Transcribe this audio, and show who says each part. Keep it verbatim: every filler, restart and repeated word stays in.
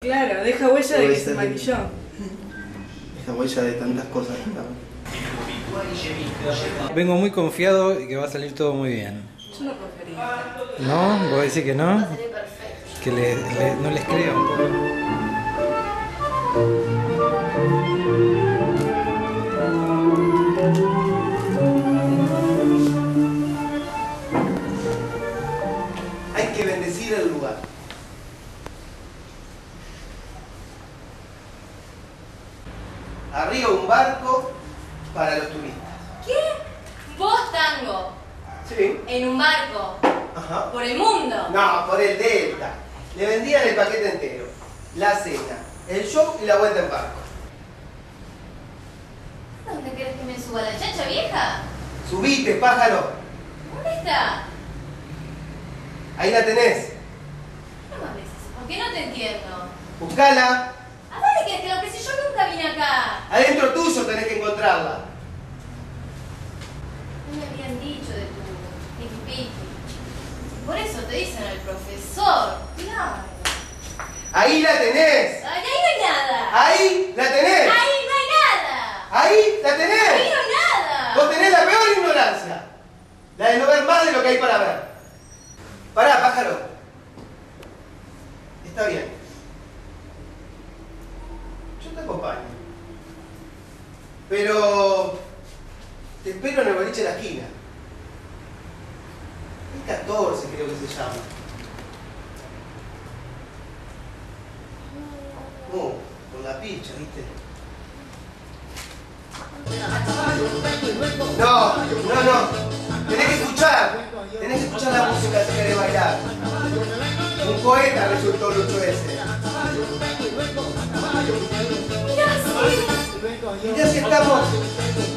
Speaker 1: Claro, deja huella de que se maquilló.
Speaker 2: Deja huella de tantas cosas.
Speaker 3: Vengo muy confiado y que va a salir todo muy bien.
Speaker 1: Yo no confiaría.
Speaker 3: ¿No? ¿Vos decís que no?
Speaker 4: Va a salir perfecto.
Speaker 3: Que le, le- no les creo.
Speaker 2: Hay que bendecir el lugar. Arriba un barco para los turistas.
Speaker 4: ¿Qué? Vos, Tango,
Speaker 2: Sí.
Speaker 4: en un barco,
Speaker 2: Ajá.
Speaker 4: por el mundo.
Speaker 2: No, por el Delta. Le vendían el paquete entero. La cena, el show y la vuelta en barco.
Speaker 4: ¿Dónde querés que me suba la chacha vieja?
Speaker 2: Subite, pájaro.
Speaker 4: ¿Dónde está?
Speaker 2: Ahí la tenés.
Speaker 4: No me hables así, porque no te entiendo.
Speaker 2: Buscala.
Speaker 4: ¿A dónde querés que lo que si yo nunca vine acá?
Speaker 2: Adentro tuyo tenés que encontrarla.
Speaker 4: No me habían dicho de tu piqui piqui. Por eso te dicen al profesor. Claro.
Speaker 2: Ahí la tenés.
Speaker 4: Ay, ahí no hay nada.
Speaker 2: Ahí la tenés.
Speaker 4: Ahí no hay nada.
Speaker 2: Ahí la tenés.
Speaker 4: Ahí no hay nada.
Speaker 2: Vos tenés la peor ignorancia. La de no ver más de lo que hay para ver. Pará, pájaro. Está bien. Yo te acompaño. Pero te espero en el boliche de la esquina. El catorce creo que se llama. No, con la picha, ¿viste? No, no, no. Tenés que escuchar. Tenés que escuchar la música si querés bailar. Un poeta resultó Lucho ese.
Speaker 4: Mirá, sí.
Speaker 2: Mirá si estamos